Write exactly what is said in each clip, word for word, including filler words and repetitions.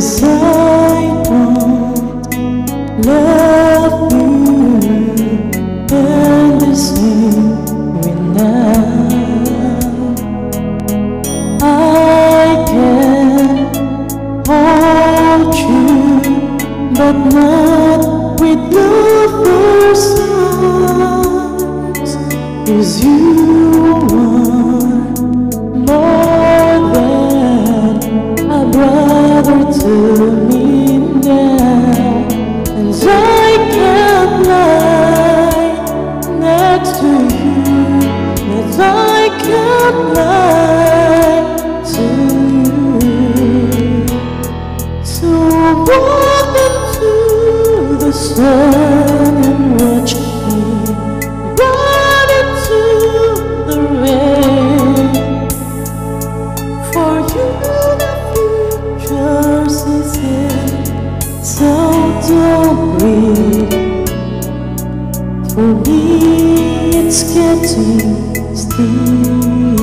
'cause I don't love you endlessly now. I can hold you, but not with the first eyes, 'cause you are more than a brother to me now, and I can't lie next to you, and I can't lie to you. So walk into the sun and watch me run into the rain. For you the future's is in, so don't breathe. For me it's getting steep.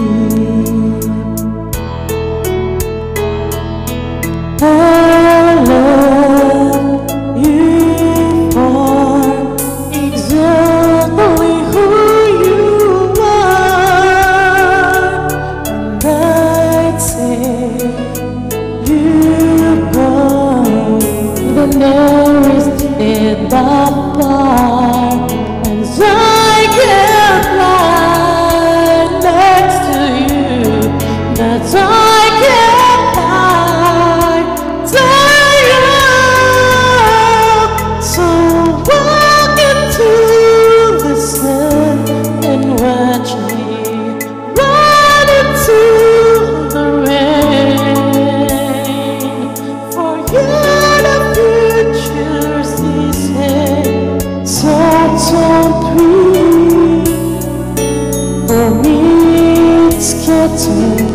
I love you for exactly who you are, and I'd say you go the nearest bit by far, and I can't lie next to you, that I can't lie to you. So walk into the sun and watch me run into the rain. For you the future's easy, so don't breathe. For me it's getting